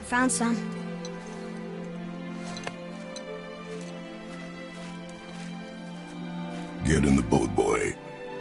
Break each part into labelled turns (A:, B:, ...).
A: Found some.
B: Get in the boat, boy.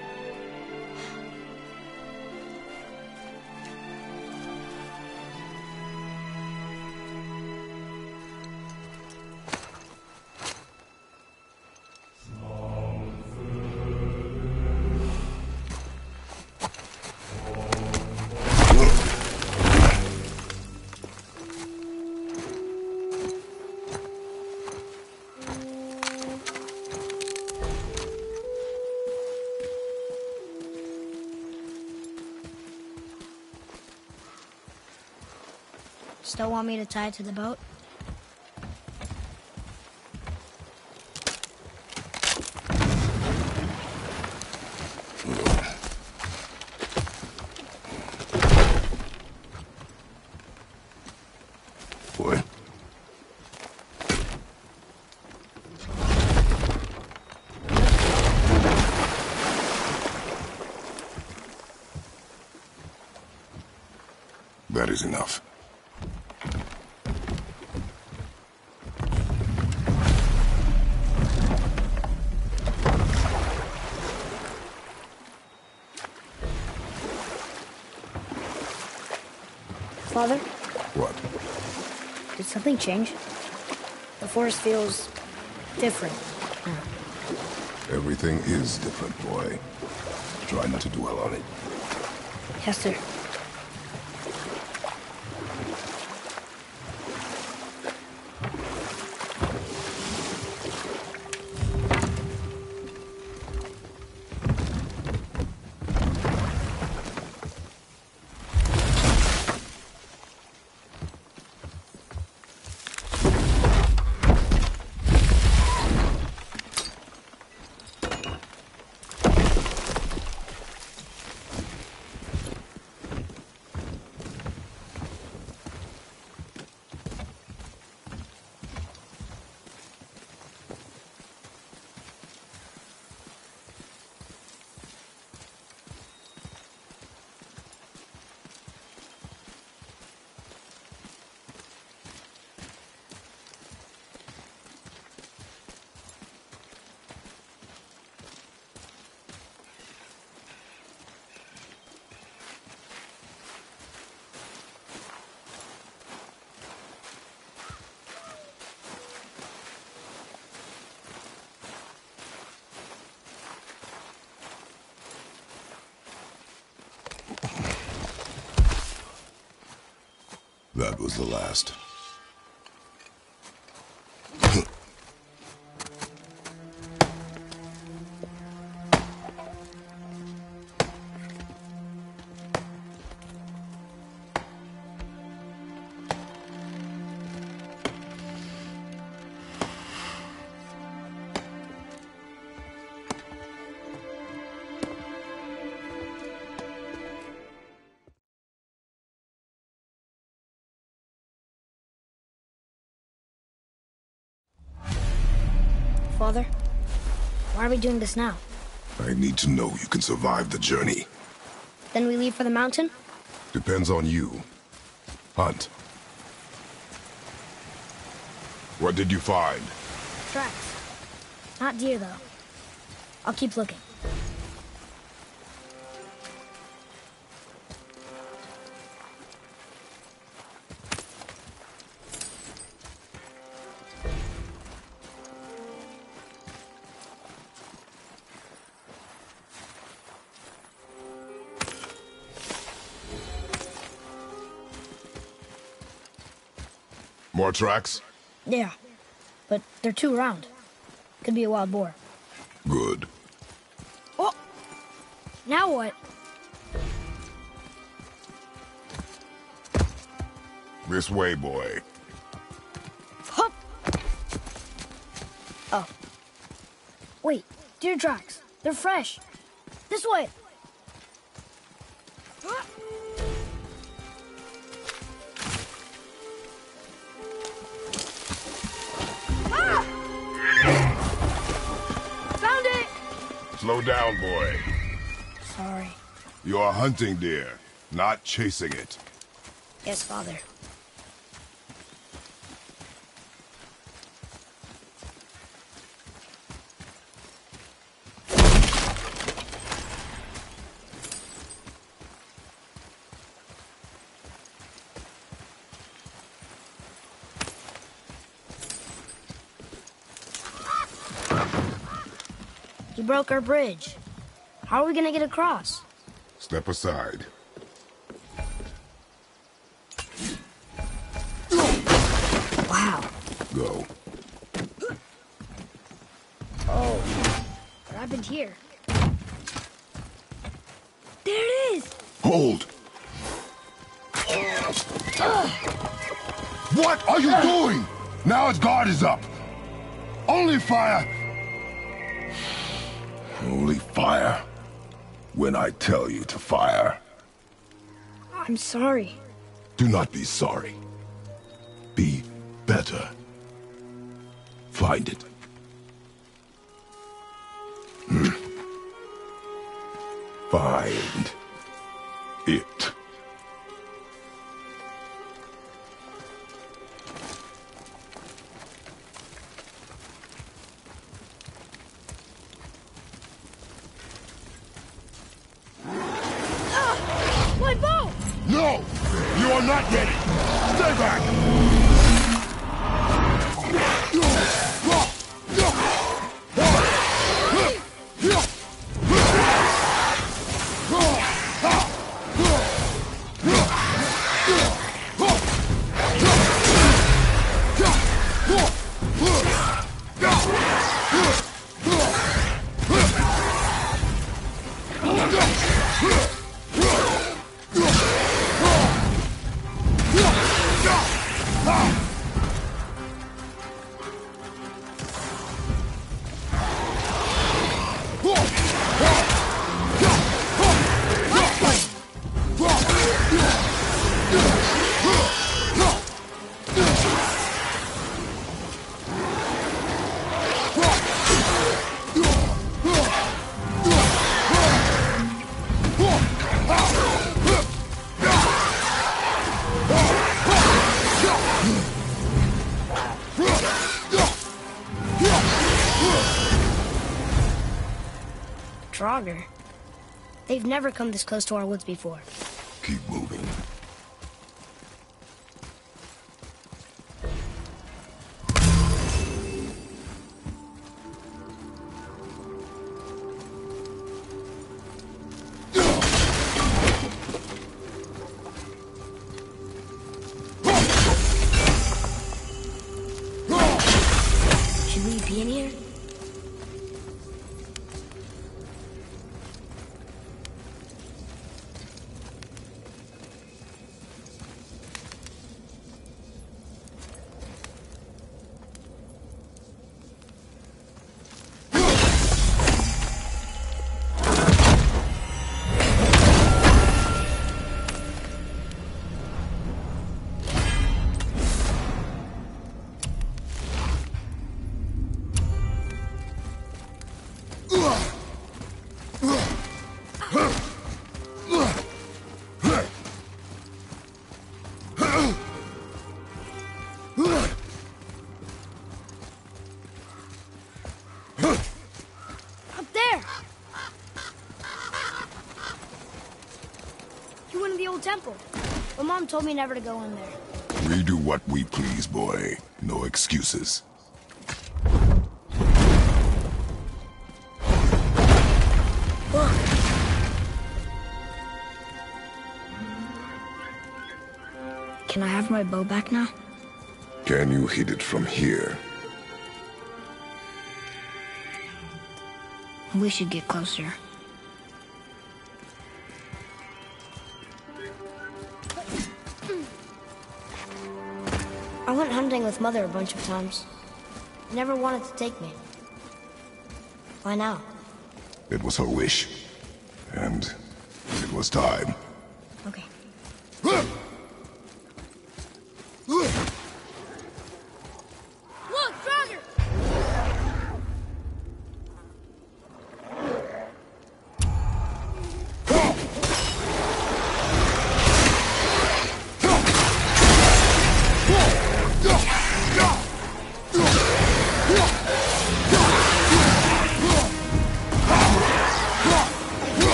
A: Still want me to tie it to the boat?
B: Boy. That is enough.
A: Father?
B: What?
A: Did something change? The forest feels different now.
B: Everything is different, boy. Try not to dwell on it.
A: Yes, sir.
B: That was the last.
A: Father, why are we doing this now?
B: I need to know you can survive the journey.
A: Then we leave for the mountain?
B: Depends on you. Hunt. What did you find?
A: Tracks. Not deer, though. I'll keep looking.
B: More tracks?
A: Yeah, but they're too round. Could be a wild boar.
B: Good.
A: Oh! Now what?
B: This way, boy.
A: Hup! Oh. Wait, deer tracks. They're fresh. This way!
B: Slow down, boy.
A: Sorry.
B: You're hunting deer, not chasing it.
A: Yes, Father. broke our bridge. How are we gonna get across?
B: Step aside.
A: Wow.
B: Go.
A: Oh, what happened here? There it is!
B: Hold! What are you doing? Now its guard is up. Only fire. Only fire. When I tell you to fire.
A: I'm sorry.
B: Do not be sorry. Be better. Find it. Find it.
A: My bow!
B: No! You are not ready! Stay back!
A: Draugr. They've never come this close to our woods before.
B: Keep moving.
A: Should we be in here? Up there! You went to the old temple. My mom told me never to go in there.
B: We do what we please, boy. No excuses.
A: Can I have my bow back now?
B: Can you hit it from here?
A: We should get closer. I went hunting with Mother a bunch of times. Never wanted to take me. Why now?
B: It was her wish. And it was time.
A: Okay. Look, Draugr!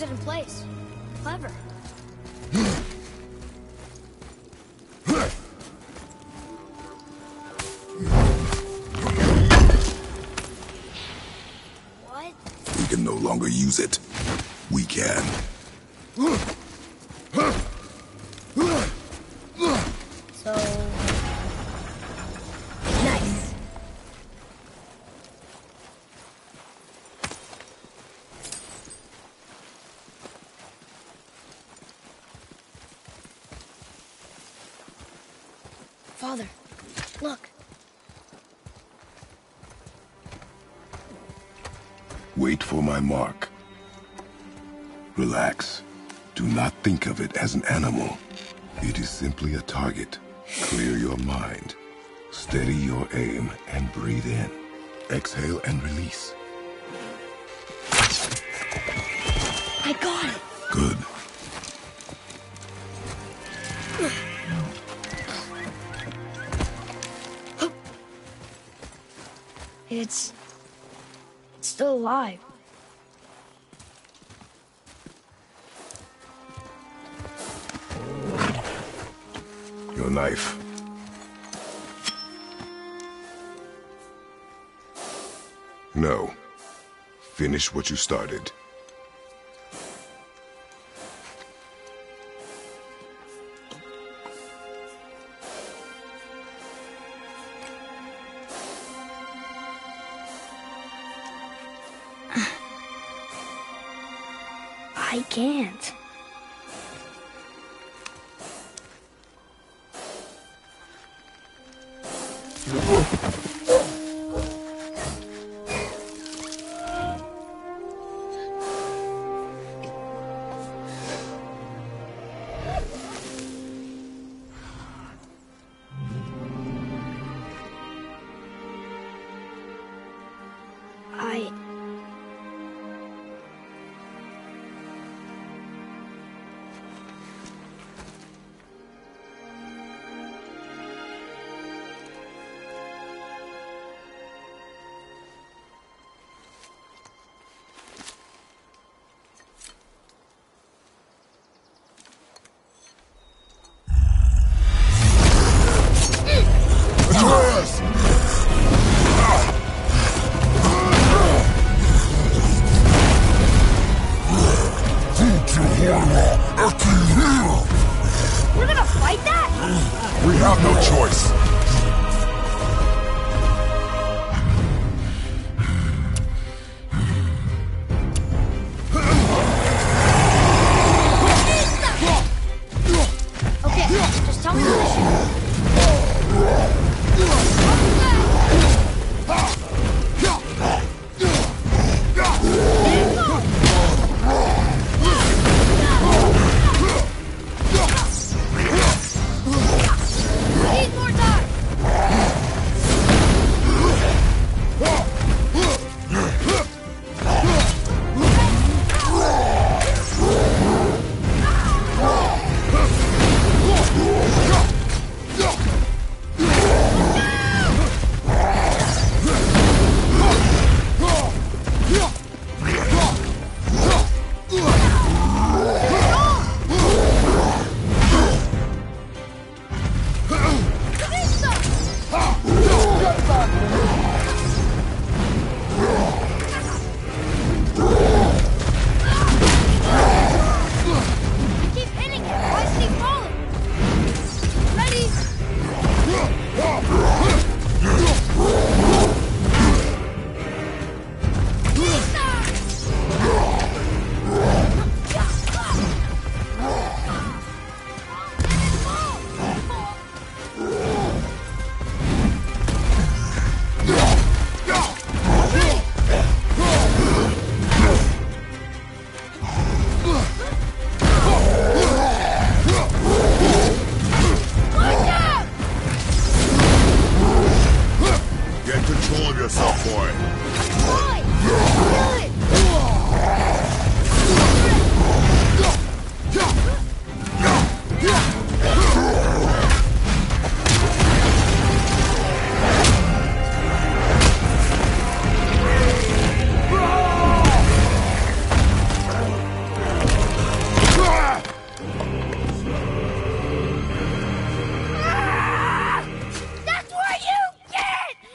A: it in place. Clever. What?
B: We can no longer use it. We can.
A: So... nice. Father, look.
B: Wait for my mark. Relax. Do not think of it as an animal. It is simply a target. Clear your mind. Steady your aim and breathe in. Exhale and release.
A: I got it.
B: Good.
A: It's still alive.
B: Your knife. No. Finish what you started.
A: I can't. We're gonna fight that?
B: We have no choice.
A: Okay, just tell me the mission. Need more time!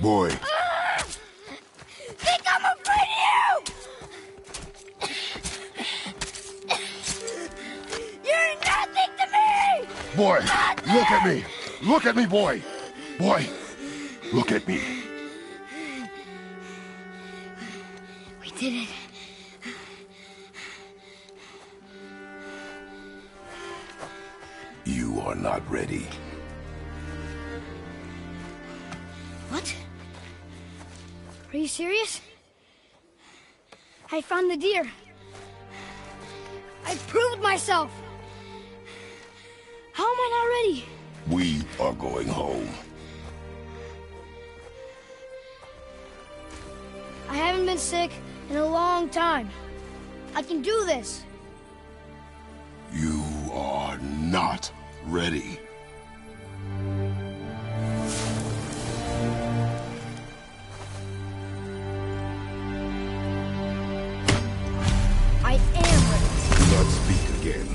B: boy.
A: Think I'm afraid of you! You're nothing to me!
B: Boy,
A: Nothing!
B: look at me! Look at me, boy! Boy, look at me.
A: We did it.
B: You are not ready.
A: What? Are you serious? I found the deer. I proved myself. How am I not ready?
B: We are going home.
A: I haven't been sick in a long time. I can do this.
B: You are not ready.
A: I am ready.
B: Do not speak again.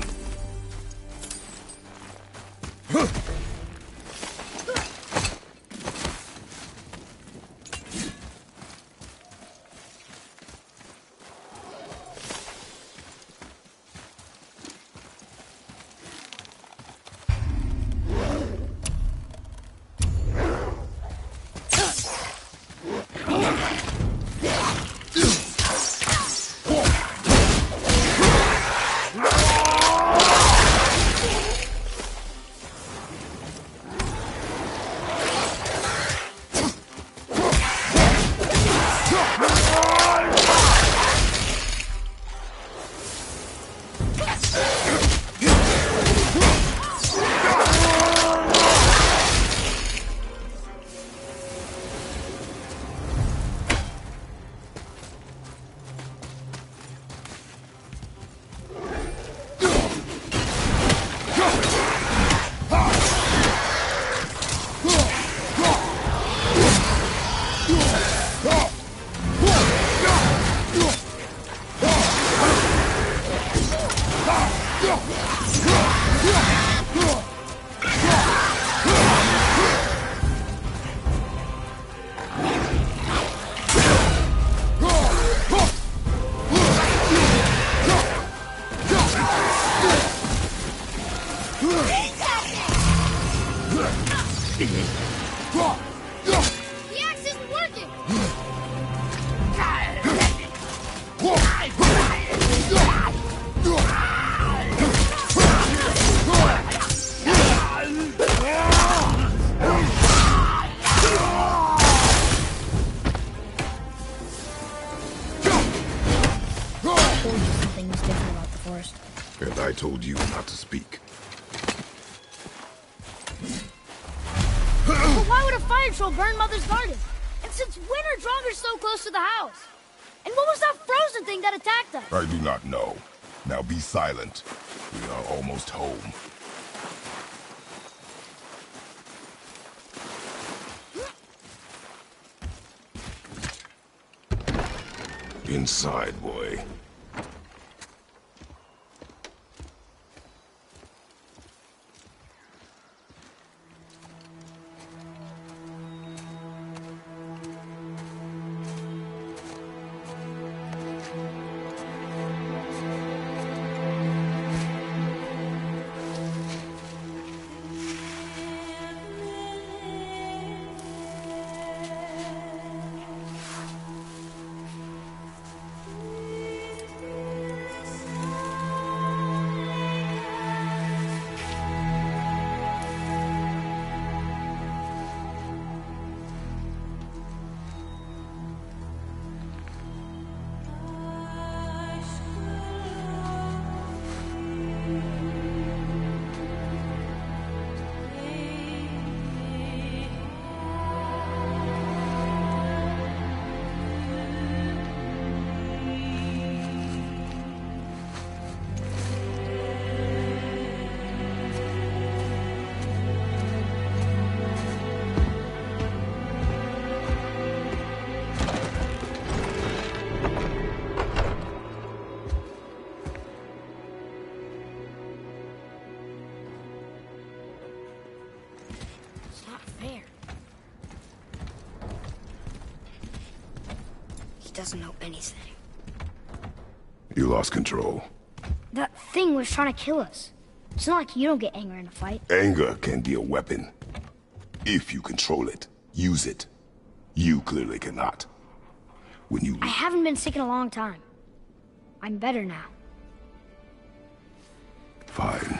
A: The axe isn't working! I told you something was different about the forest.
B: And I told you not to speak.
A: But why would a fire troll burn Mother's garden? And since when are Draugrs so close to the house? And what was that frozen thing that attacked us?
B: I do not know. Now be silent. We are almost home. Inside, boy.
A: doesn't know anything.
B: You lost control.
A: That thing was trying to kill us. It's not like you don't get angry in a fight.
B: Anger can be a weapon. If you control it, use it. You clearly cannot. When you...
A: I haven't been sick in a long time. I'm better now.
B: Fine.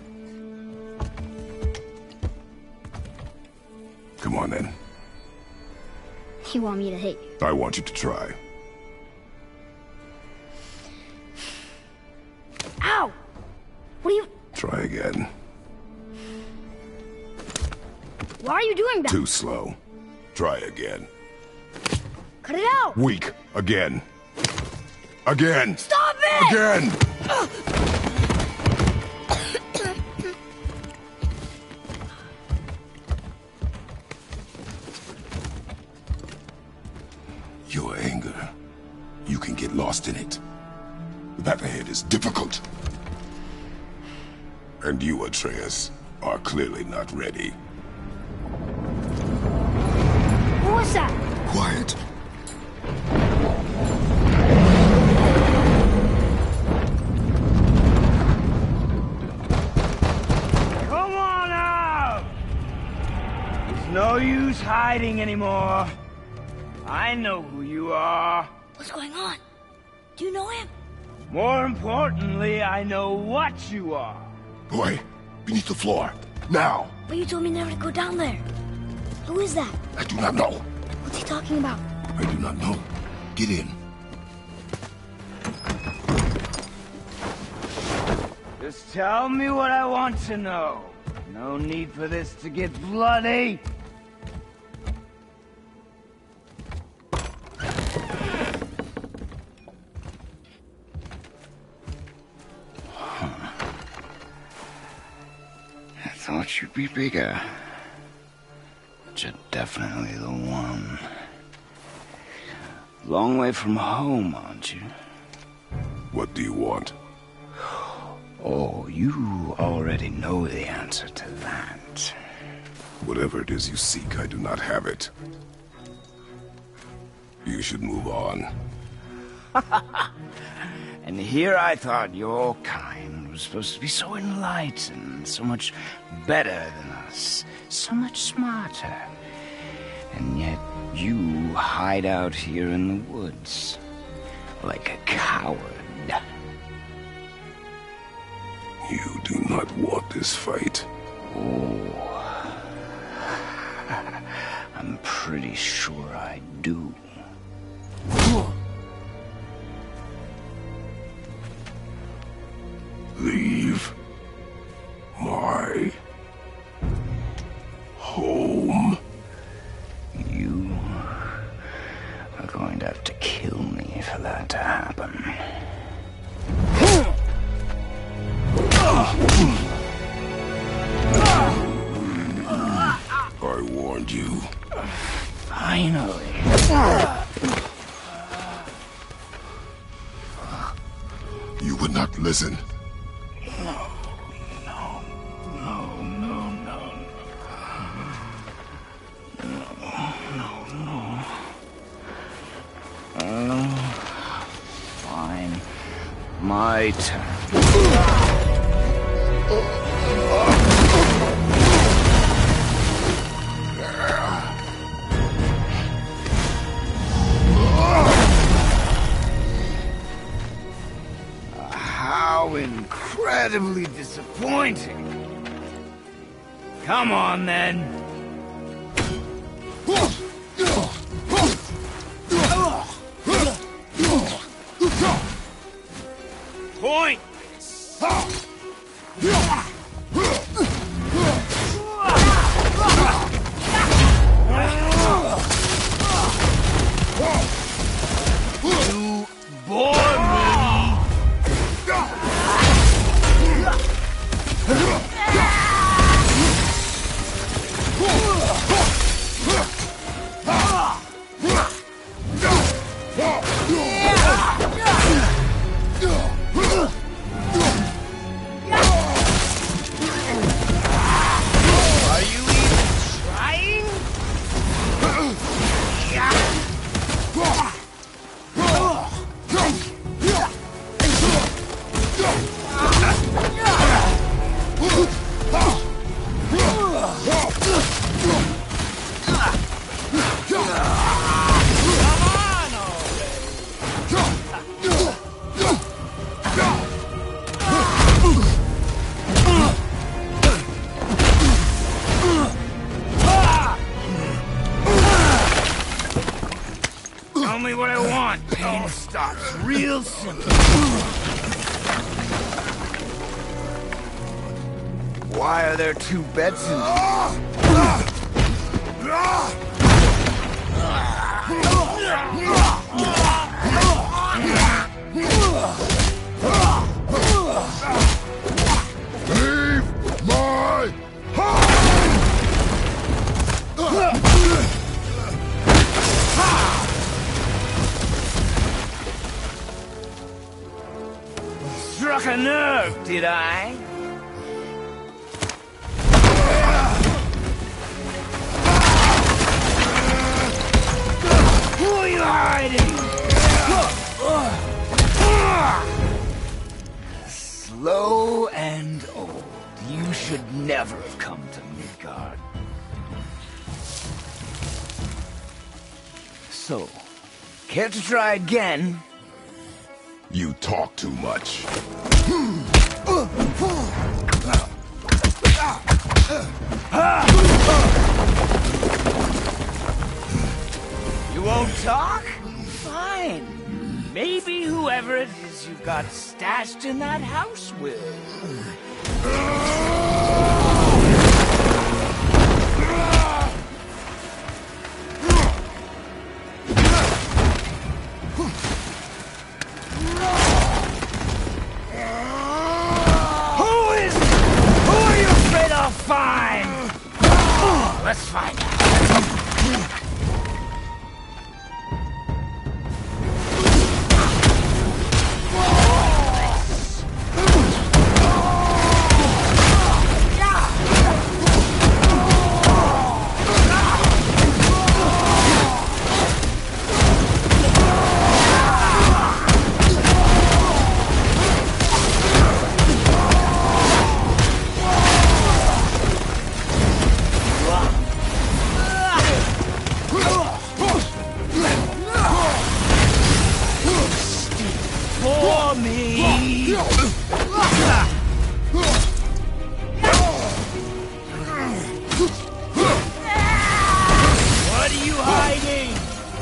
B: Come on then.
A: You want me to hit you?
B: I want you to try.
A: Ow! What are you...
B: Try again.
A: Why are you doing that?
B: Too slow. Try again.
A: Cut it out!
B: Weak. Again. Again!
A: Stop it!
B: Again! Your anger. You can get lost in it. The path ahead is difficult. And you, Atreus, are clearly not ready.
A: What was that?
B: Quiet.
C: Come on out! There's no use hiding anymore. I know who you are.
A: What's going on? Do you know him?
C: More importantly, I know what you are.
B: Boy, beneath the floor. Now!
A: But you told me never to go down there. Who is that?
B: I do not know.
A: What's he talking about?
B: I do not know. Get in.
C: Just tell me what I want to know. No need for this to get bloody. I thought you'd be bigger. But you're definitely the one. Long way from home, aren't you?
B: What do you want?
C: Oh, you already know the answer to that.
B: Whatever it is you seek, I do not have it. You should move on.
C: And here I thought your kind was supposed to be so enlightened, so much better than us, so much smarter. And yet you hide out here in the woods, like a coward.
B: You do not want this fight.
C: Oh, I'm pretty sure I do.
B: Leave my home.
C: You are going to have to kill me for that to happen.
B: I warned you.
C: Finally.
B: You would not listen.
C: No. Fine. My turn. How incredibly disappointing. Come on, then. Point! You bore me! Tell me what I want. Pain stops real simple. Why are there two beds in here?
B: Leave my house!
C: Struck a nerve, did I? Who are you hiding? Slow and old. You should never have come to Midgard. So, care to try again?
B: You talk too much.
C: You won't talk? Fine. Maybe whoever it is you've got stashed in that house will. Who are you afraid I'll find? Let's find out. For me. What are you hiding?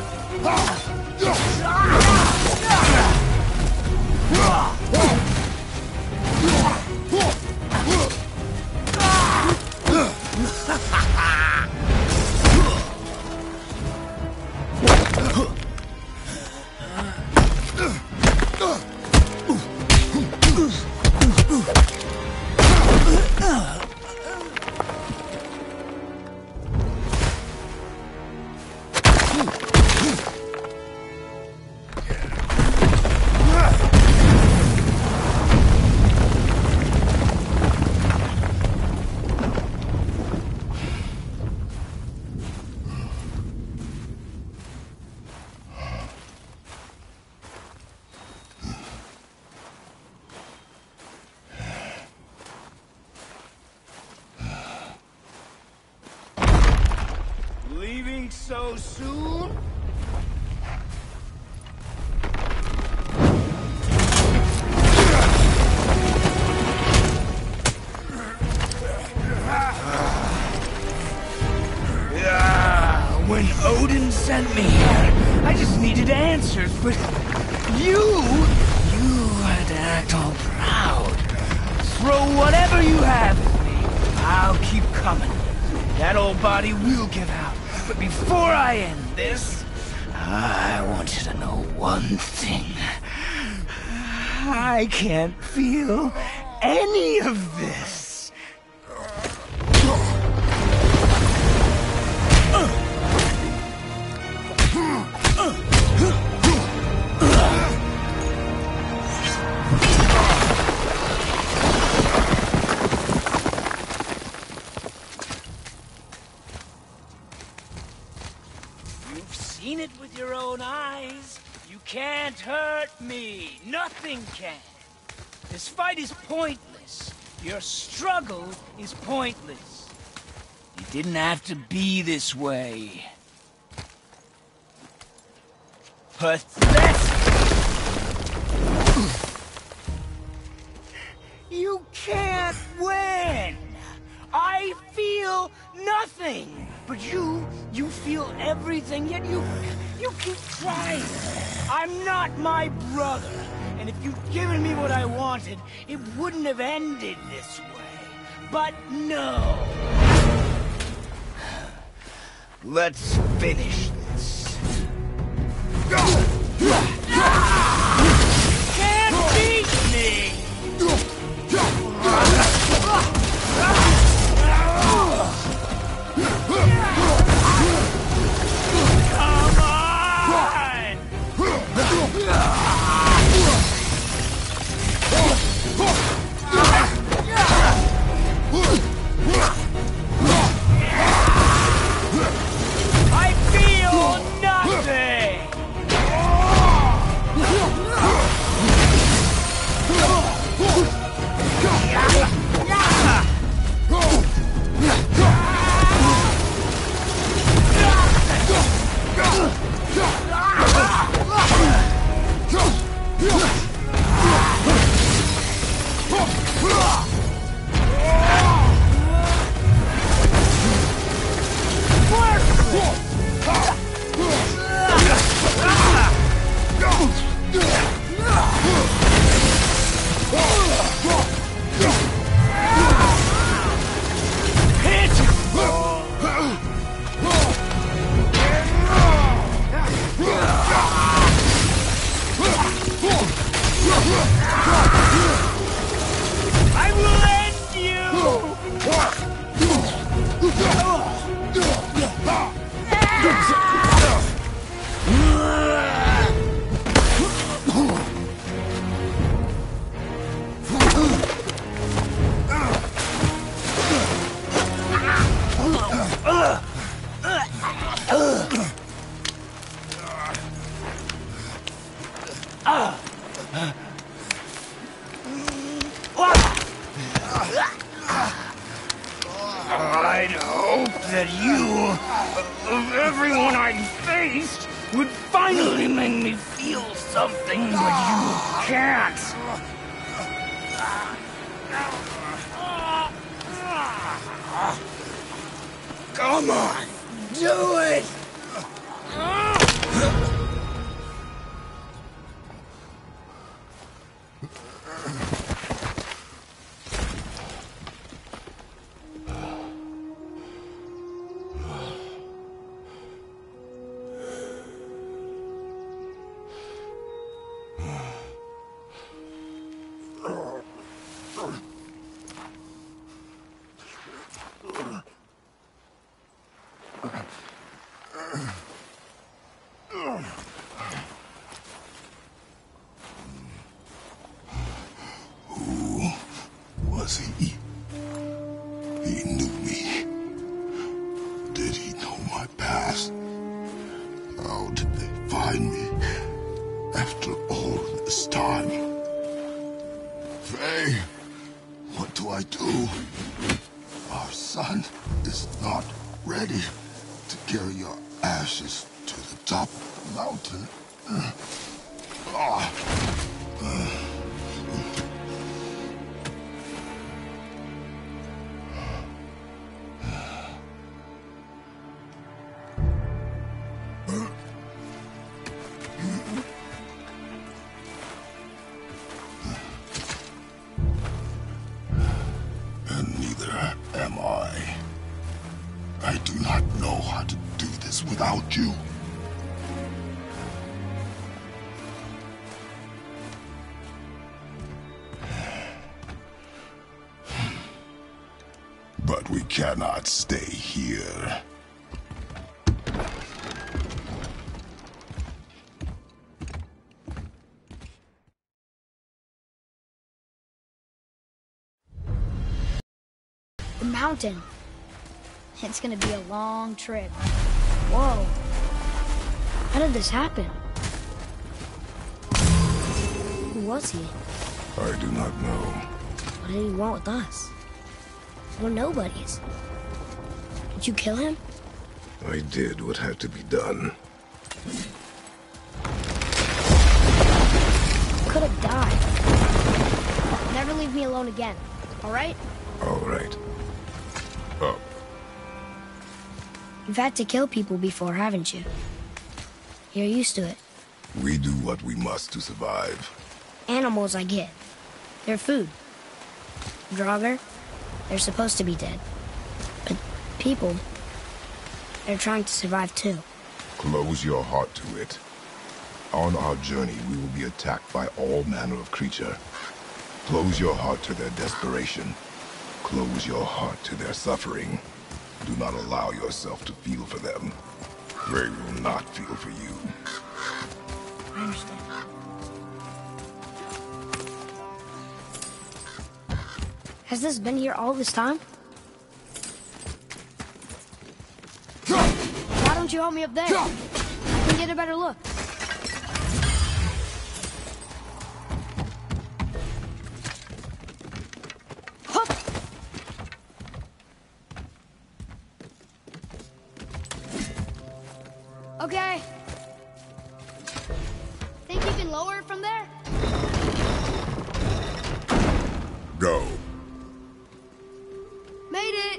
C: Leaving so soon? When Odin sent me here, I just needed answers, but you had to act all proud. Throw whatever you have at me. I'll keep coming. That old body will give out. But before I end this, I want you to know one thing. I can't feel any of this. You've seen it with your own eyes. You can't hurt me. Nothing can. This fight is pointless. Your struggle is pointless. You didn't have to be this way. Pathetic! You can't win! I feel nothing. But you feel everything, yet you keep trying. I'm not my brother. And if you'd given me what I wanted, it wouldn't have ended this way. But no. Let's finish this. Can't beat me! I feel nothing! I will end you! I'd hope that you, of everyone I'd faced, would finally make me feel something, but you can't. Come on, do it!
B: Was he? He knew me. Did he know my past? How did they find me after all this time? Faye, what do I do? Our son is not ready to carry your ashes to the top of the mountain. And neither am I. I do not know how to do this without you. But we cannot stay here.
A: The mountain. It's gonna be a long trip. Whoa. How did this happen? Who was he?
B: I do not know.
A: What did he want with us? We're nobodies. Did you kill him?
B: I did what had to be done.
A: Could have died. Never leave me alone again, all right?
B: All right. Up.
A: You've had to kill people before, haven't you? You're used to it.
B: We do what we must to survive.
A: Animals, I get. They're food. Draugr, they're supposed to be dead. But people, they're trying to survive too.
B: Close your heart to it. On our journey, we will be attacked by all manner of creature. Close your heart to their desperation. Close your heart to their suffering. Do not allow yourself to feel for them. They will not feel for you.
A: I understand. Has this been here all this time? Why don't you help me up there? I can get a better look. Hup! Okay. Think you can lower it from there?
B: Go.
A: Made it!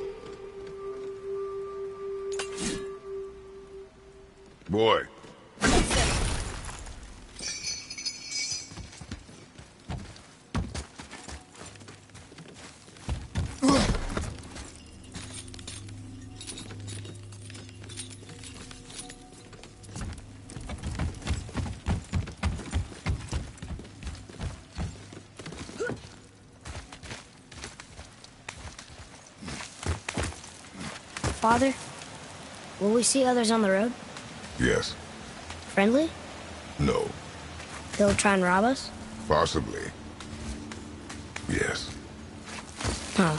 B: Boy.
A: Father, will we see others on the road?
B: Yes.
A: Friendly?
B: No.
A: They'll try and rob us?
B: Possibly. Yes.
A: Oh.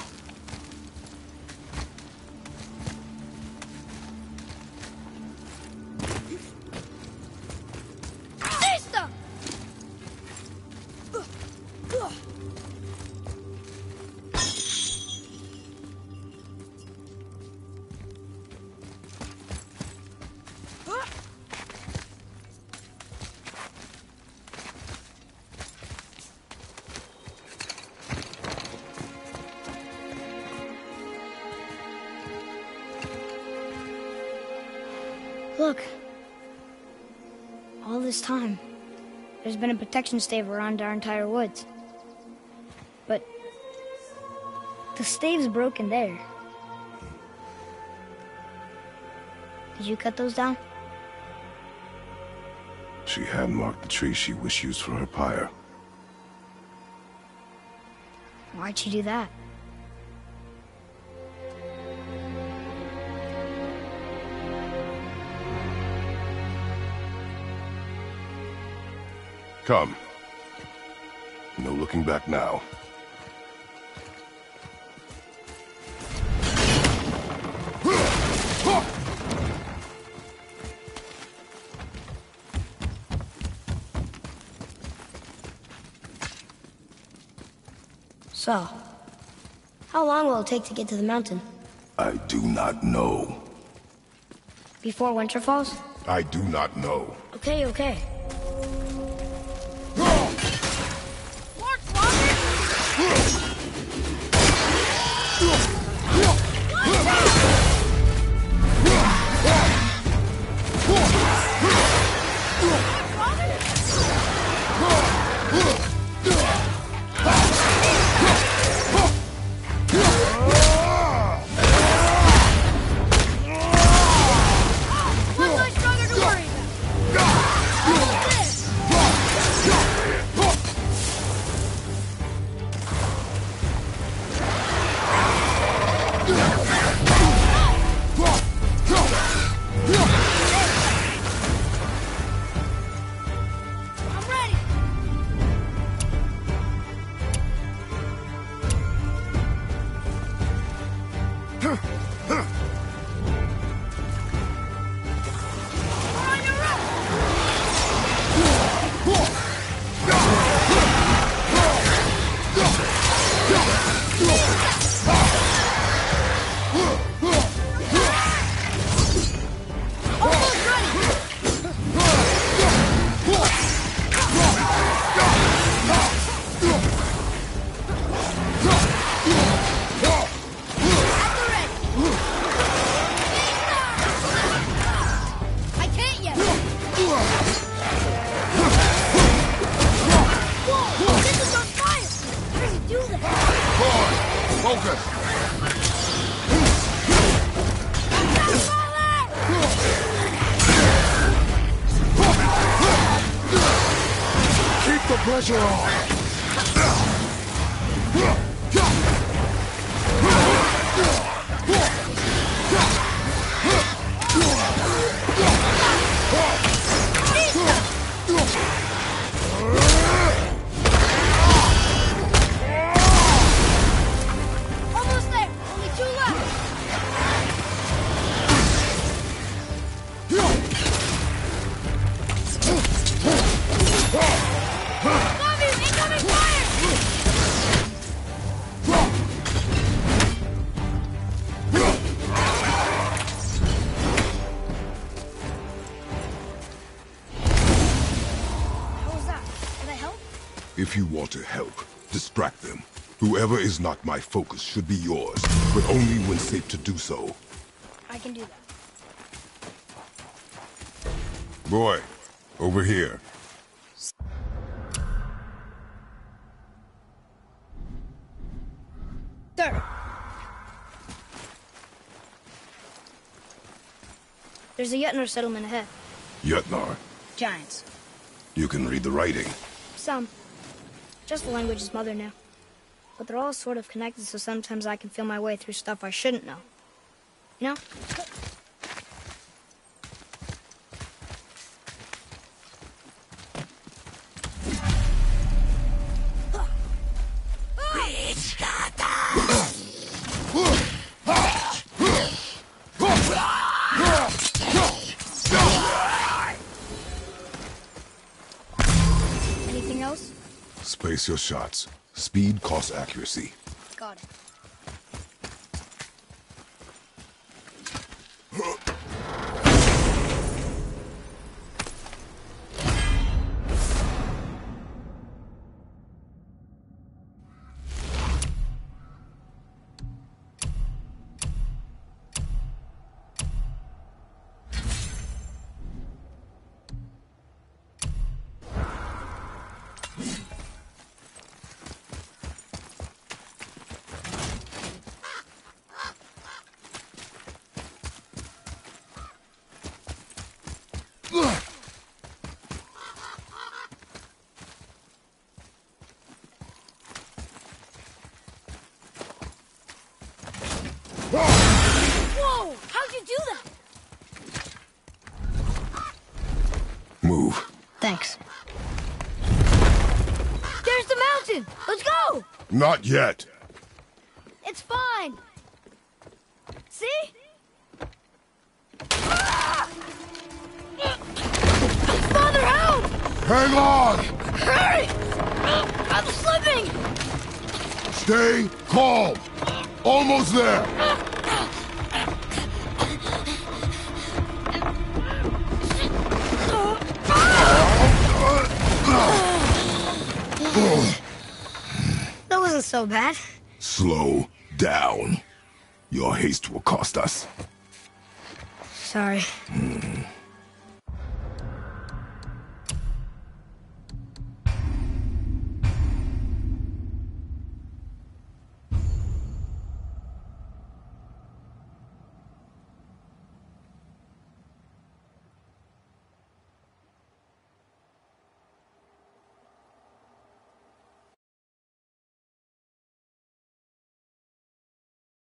A: Listo! Look. All this time, there's been a protection stave around our entire woods. But the stave's broken there. Did you cut those down?
B: She had marked the tree she wished used for her pyre.
A: Why'd she do that?
B: Come. No looking back now.
A: So, how long will it take to get to the mountain?
B: I do not know.
A: Before winter falls?
B: I do not know.
A: Okay, okay.
B: pressure on!
A: Almost there! Only 2 left! Zombies! Incoming fire! How was that? Did I help?
B: If you want to help, distract them. Whoever is not my focus should be yours, but only when safe to do so.
A: I can do that.
B: Boy, over here.
A: Sir! There's a Yetnar settlement ahead.
B: Yetnar,
A: Giants.
B: you can read the writing.
A: Some. Just the language his mother knew. But they're all sort of connected, so sometimes I can feel my way through stuff I shouldn't know. You know? Anything else?
B: Space your shots. Speed costs accuracy.
A: Got it. Whoa! How'd you do that?
B: Move.
A: Thanks. There's the mountain! Let's go!
B: Not yet.
A: It's fine! See? Ah! Father, help!
B: Hang on!
A: Hurry! I'm slipping!
B: Stay calm. Almost there.
A: That wasn't so bad.
B: Slow down. Your haste will cost us.
A: Sorry.